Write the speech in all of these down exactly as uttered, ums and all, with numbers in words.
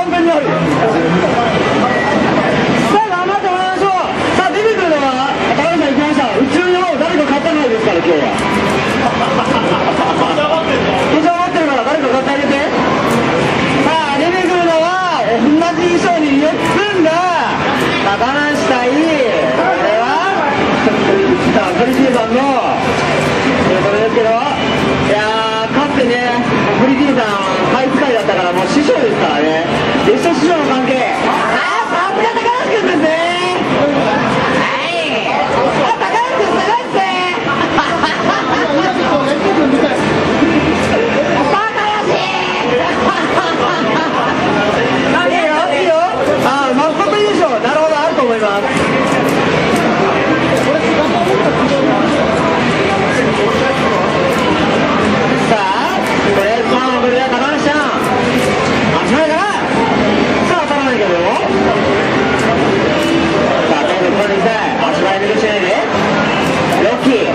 完璧にある。さあ頑張ってもらいましょう。さあ出てくるのは高橋さん行きました。宇宙の方誰か勝たないですから今日は。化粧持ってるから誰か買ってあげて。さあ出てくるのは同じ衣装に身を包んだ高梨対、これはさあプリティさんのということですけど、いやーかつてねプリティさん体育会だったからもう師匠ですからね。弟子と師匠の関係、ああさすが高梨君ですね。はい、あ高梨君すごいですね。いいよいいよ。ああマスコット優勝、なるほど、あると思います。さあとりあえずまあこれで高梨ちゃん足前からさあ当たらないけども、さあとにかくここでいきたい。足前抜けしないでロッキー。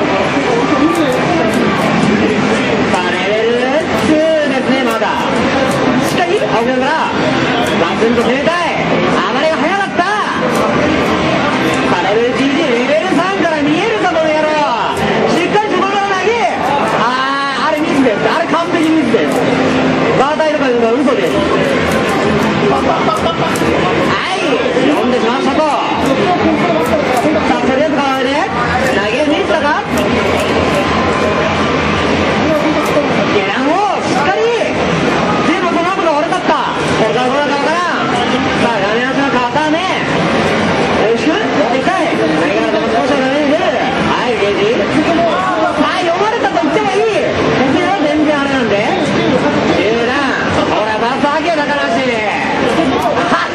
さあレベルツーですね。まだしっかり青木からガツンと攻めたい。暴れが早かった。さあレベルジージー、レベルさんから見えるかこの野郎。しっかりそこから投げ、あーあれミスです。あれ完璧ミスです。バータイとかいうのは嘘です。はい読んでしましたと。さあとりあえずこれで投げミスだか。ゲランをしっかりでもその後が悪かった。これからこれからこれからさあラメナスの片目よろしく持っていきたい。投げ方も少しはダメに出る。はいゲージ、はい読まれたと言ってもいい。こちらは全然あれなんで中段、ほらバスハケだからしは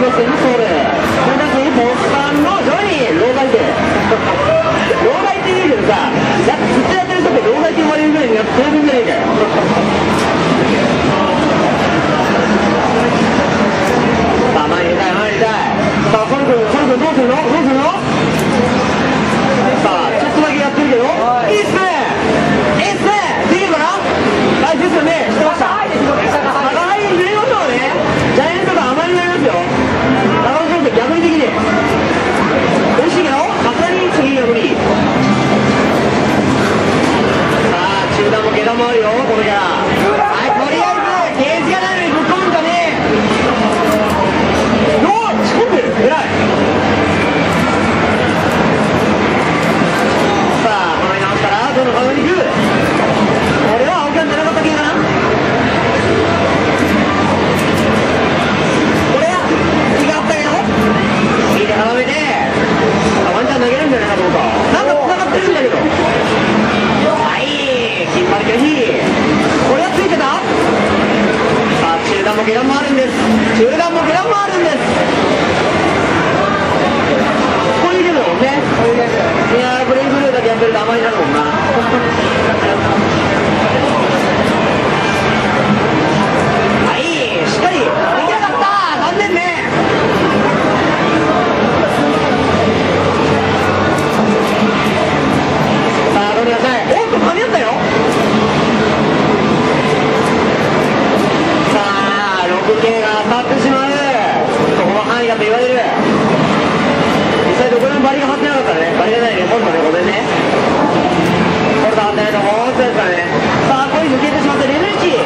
のセミソールそれだけボスパンのジョニー老害で老害って言うけどさやっぱずっとやってる人って老害って言われるぐらいにやって当然じゃねえかよさあ前に出たい前に出たいさあコル君コル君どうするのどうするのさあちょっとだけやってるけどいいっすねいいっすねできるかなはいですよねしてました高いに入れましょうねジャイアントが甘いになりますよ高野選手逆にできねえ美味しいけどさすがに次が無理さあ中段も下段もあるよこれからはいとりあえずゲージがないのにぶっ込むんじゃねえよー仕込んでる偉いさあこの直したらどの顔に行くこれは青木は出なかった系かなこれは違ったけどいいで絡めてワンちゃん投げるんじゃないかと思ったなんか繋がってるんだけどはい引っ張り拒否これはついてたさあ中段も下段もあるんです中段も下段もあるんですこういうゲームだもんねいやーブレインブルーだけやってると甘いなるもんなはいしっかりできなかった残念ねさあどうにかさいおっと噛み合ったよさあ ろくケー が当たってしまうそこの範囲だと言われる実際どこでもバリが張ってなかったねバリがないね今度ねごめんねこれと張ってないともう一つですからねさあこれ抜けてしまってレベルいち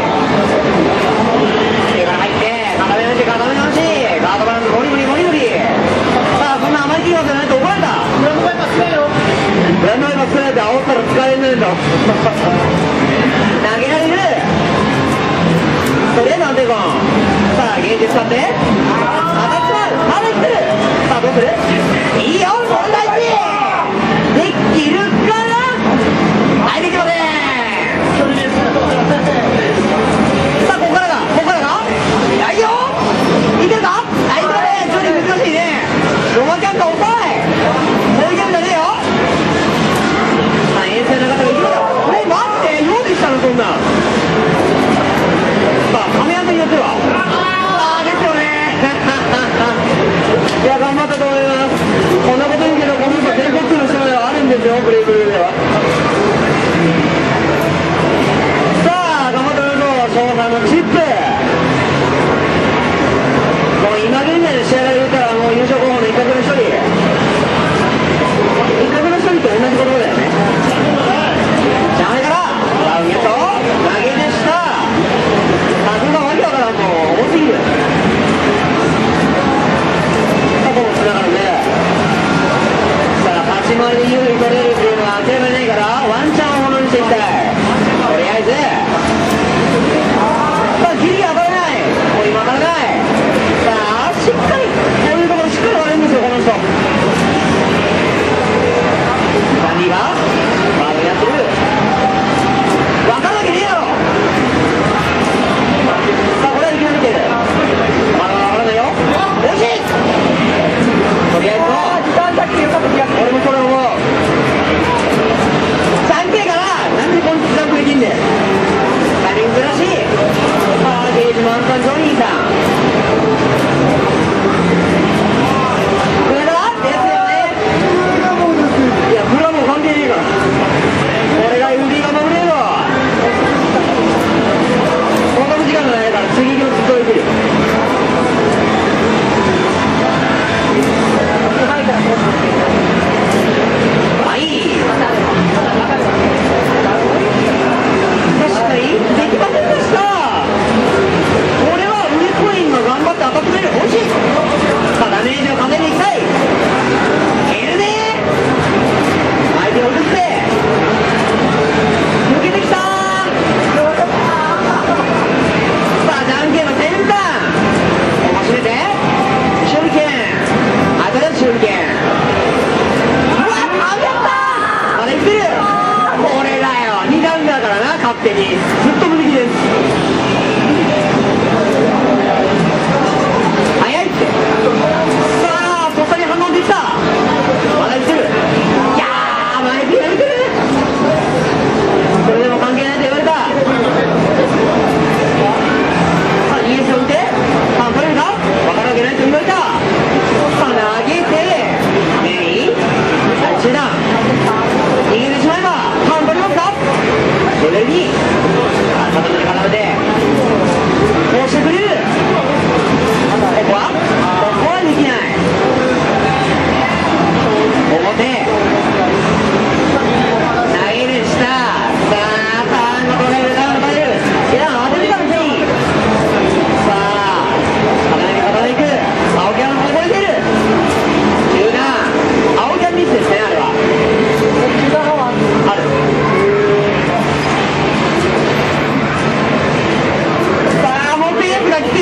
手から入って固め直し固め直しガードバランスゴリゴリゴリゴリさあそんな甘い気がじゃないと怒られたブランドバイパー使えよブランドバイパー使えて煽ったら使えねえんだ投げられるとりあえず安定コンさあゲージ使って当たっちまうまだ生きてるさあどうするいいよ問題児できるかなはいできませんさあここからがここからがいいよいけるかはいいけませんちょっと難しいねロマキャンが遅いそういうゲームじゃねえよさあ遠征の方がいきますよえマジで用意したのそんなさあ亀山によってはああですよねいや頑張ったと思いますこんなこと言うけどこの人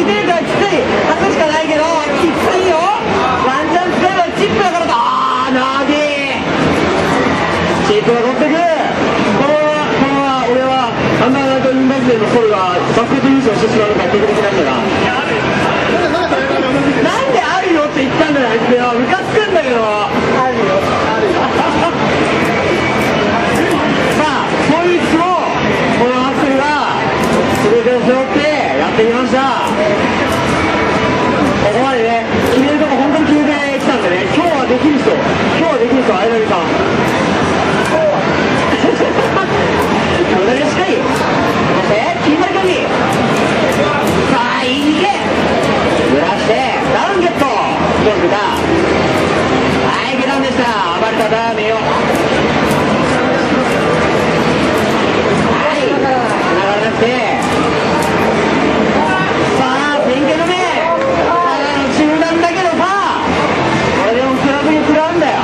てるからきつい。勝つしかないけどきついよ。ワンチャン使えばチップだからだ。あーなーでーチップが取ってく。このこの俺はあんななんかインバスデーのソルがバスケット優勝してしまうのが特別なんだな。なんであるよって言ったんだよあいつよ。ムカつくんだけど。あるよあるよさあこいつをこのアップルが全てを背負ってやってきました。ここまでね決めるとこ本当に決めてきたんでね。今日はできる人今日はできる人相田さん無駄に近い。そして金丸競技さあいい逃げずらしてダウンゲットどうするか。はい下段でした。暴れたダーメよ。はいつながらなくてさあ点検の目ただの中断だけどさこれでもクラブに食らうんだよ。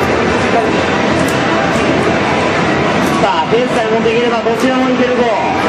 さあペースさえ持っていければどちらもいけるぞ。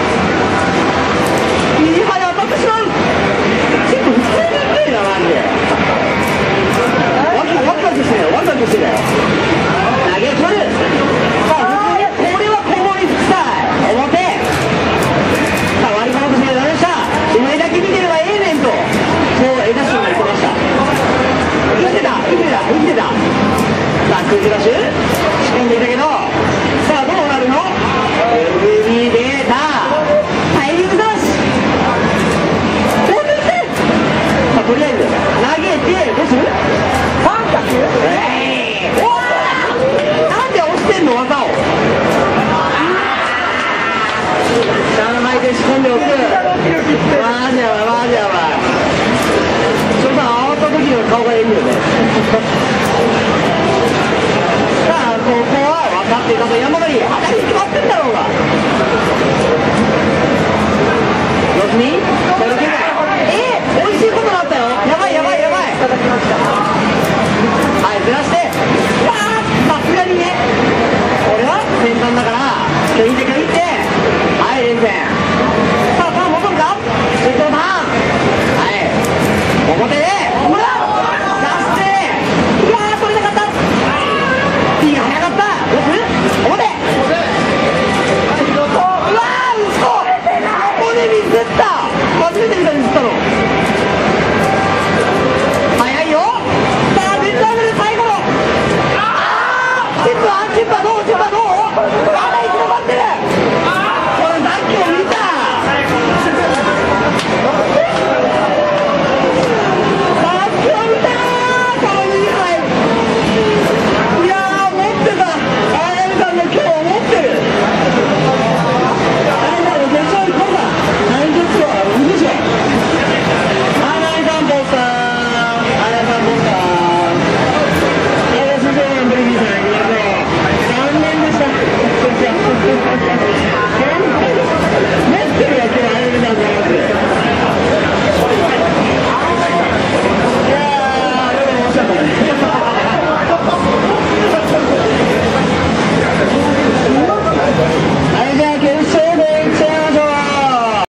右派に当たってしまう。結構普通にいってるなマジで。ワクワクワクしてるよワクワクしてるよ。投げ取る。さあ普通にこれはここにつきたい表。さあ割り込もうとしてダメでした。上だけ見てればええねんとそう江田氏になりました。生きてた生きてた生きてた。さあ空気ダッシュ仕込んでいたけどさあどうなるの。海出たタイミングダッシュ飛んでいってさあとりあえず投げてどうする。三角えい、ー、おーなんで押してんの技を。下の前で仕込んでおく。マジやばいマジやばい。ちょっと慌た時の顔がいいよね